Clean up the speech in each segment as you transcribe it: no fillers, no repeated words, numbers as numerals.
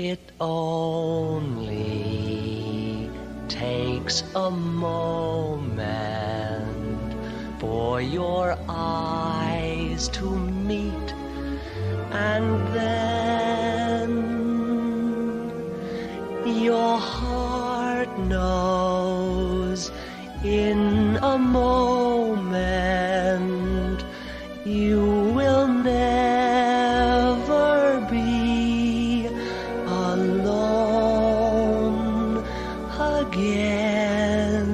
It only takes a moment for your eyes to meet, and then your heart knows in a moment you will never be alone again.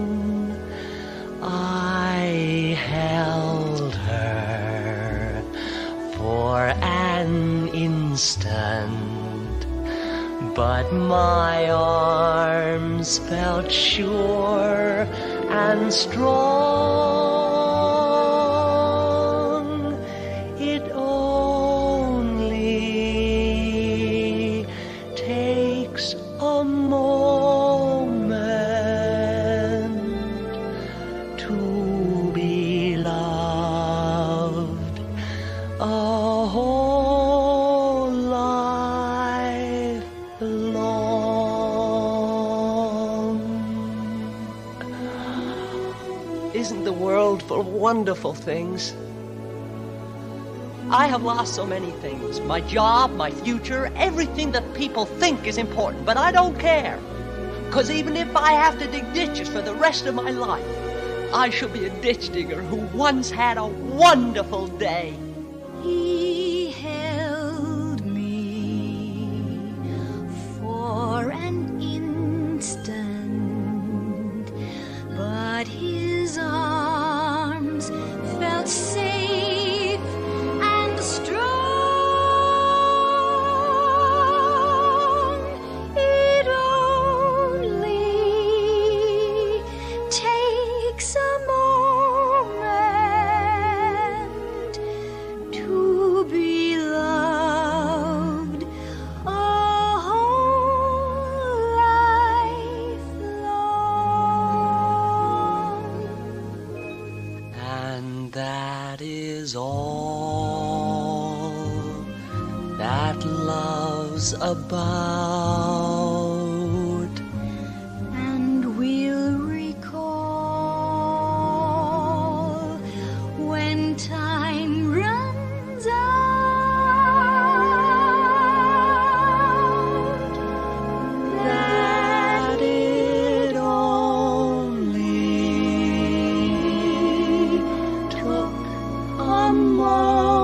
I held her for an instant, but my arms felt sure and strong. It only takes a moment to be loved, a whole life long. Isn't the world full of wonderful things? I have lost so many things. My job, my future, everything that people think is important, but I don't care. 'Cause even if I have to dig ditches for the rest of my life, I shall be a ditch digger who once had a wonderful day. He held me for an instant, but his arms felt safe and strong. It only takes a moment to be loved, a whole life long. And that is all that love's about. And we'll recall when time runs out That it only took a moment